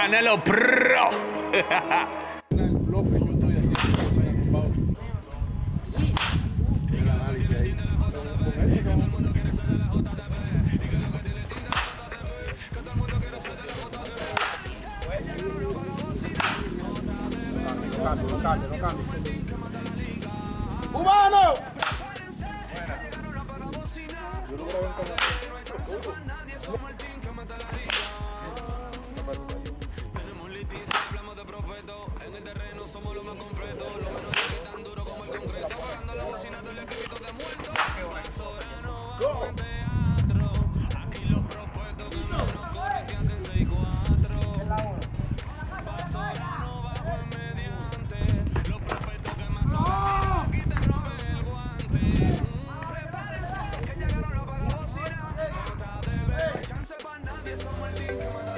Canelo Pro. No cambie. ¡Cubano! Hablamos de prospecto, en el terreno somos los más completos. Los menos que tan duro como el concreto. Pagando la bocina del escrito de muerto. Sorano bajo en teatro. Aquí los prospectos que menos corren te hacen 6-4. Sorano bajo en mediante. Los prospectos que más sobran aquí te rompen el guante. Prepárense que llegaron los pagabocinas. No está de ver, chance para nadie, somos el link que manda.